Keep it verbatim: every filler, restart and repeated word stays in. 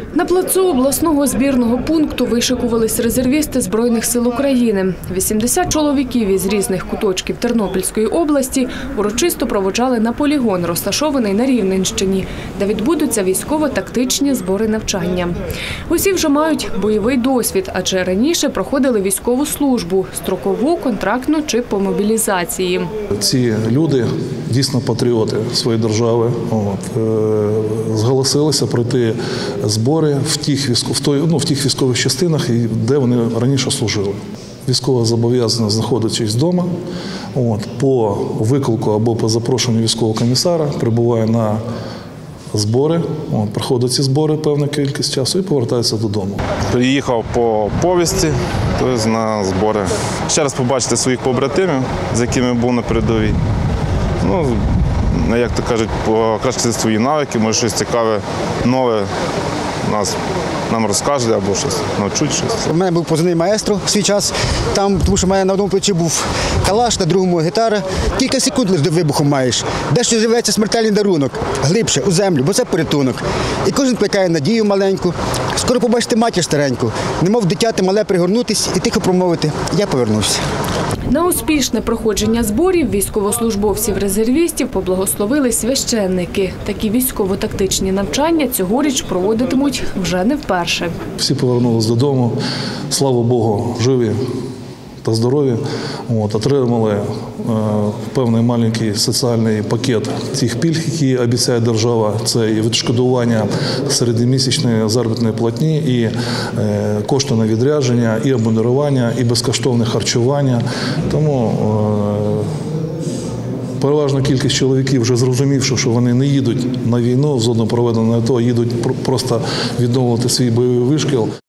На плацу обласного збірного пункту вишикувались резервісти Збройних сил України. вісімдесят чоловіків із різних куточків Тернопільської області урочисто проводжали на полігон, розташований на Рівненщині, де відбудуться військово-тактичні збори навчання. Усі вже мають бойовий досвід, адже раніше проходили військову службу – строкову, контрактну чи по мобілізації. Ці люди дійсно патріоти своєї держави, от, е, зголосилися пройти збори в тих, військов, в, той, ну, в тих військових частинах, де вони раніше служили. Військово зобов'язаний знаходитись вдома, от, по виклику або по запрошенню військового комісара прибуває на збори, от, проходить ці збори певну кількість часу і повертається додому. Приїхав по повісті, тобто на збори. Ще раз побачити своїх побратимів, з якими був на передовій. Ну, як то кажуть, покращити свої навики, може щось цікаве, нове нас, нам розкажуть або щось, навчуть щось. У мене був позивний маестро в свій час, там, тому що в мене на одному плечі був калаш, на другому гітара. Кілька секунд лише до вибуху маєш. Дещо живеться смертельний дарунок, глибше, у землю, бо це порятунок. І кожен плекає надію маленьку. Скоро побачите матір стареньку, немов дитяти мале пригорнутись і тихо промовити «я повернувся». На успішне проходження зборів військовослужбовців-резервістів поблагословили священники. Такі військово-тактичні навчання цьогоріч проводитимуть вже не вперше. Всі повернулися додому, слава Богу, живі та здорові. От, отримали е, певний маленький соціальний пакет тих пільг, які обіцяє держава. Це і відшкодування середньомісячної заробітної платні, і е, кошти на відрядження, і обмундирування, і безкоштовне харчування. Тому е, переважна кількість чоловіків, вже зрозумівши, що вони не їдуть на війну, в зону проведення АТО, їдуть просто відновлювати свій бойовий вишкіл.